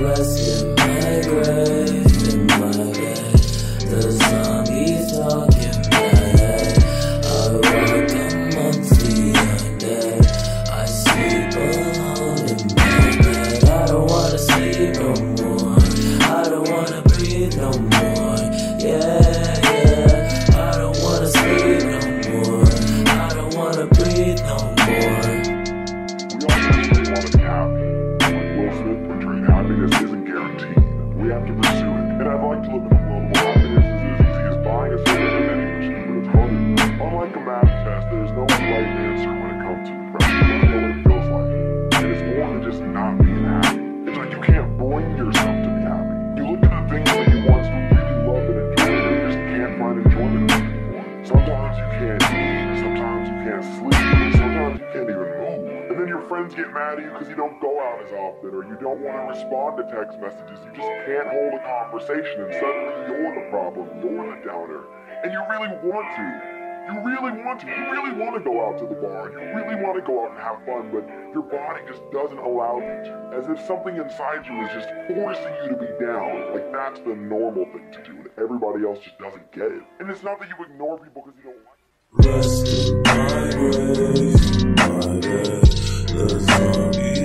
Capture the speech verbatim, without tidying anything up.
blessed in my grave, in my head. The zombies talking bad. I walk amongst the undead. I sleep alone in my bed. I don't wanna sleep no more. I don't wanna breathe no more. Yeah, yeah. I don't wanna sleep no more. I don't wanna breathe no more. We all just want to be happy. Like Will Smith portrayed, happiness isn't guaranteed. We have to pursue it. And I'd like to live in a world where happiness is as easy as buying a cigarette in any machine, but it's harder. Unlike a math test, there's no right answer when it comes to depression. You don't know what it feels like. And it's more than just not being happy. It's like you can't bring yourself to be happy. You look at the things that you once really loved and enjoyed, and you just can't find enjoyment in them anymore. Sometimes you can't eat, sometimes you can't sleep, sometimes you can't even move. And then your friends get mad at you because you don't go out as often, or you don't want to respond to text messages. You just can't hold a conversation, and suddenly you're the problem, you're the downer. And you really want to. You really want to. You really want to go out to the bar. You really want to go out and have fun, but your body just doesn't allow you to. As if something inside you is just forcing you to be down. Like that's the normal thing to do, and everybody else just doesn't get it. And it's not that you ignore people because you don't like them. Rest in my grave, my bed, the zombie